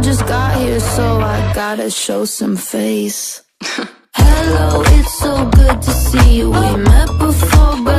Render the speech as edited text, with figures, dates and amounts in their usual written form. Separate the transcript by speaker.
Speaker 1: just got here, so I gotta show some face. Hello, it's so good to see you. We met before, but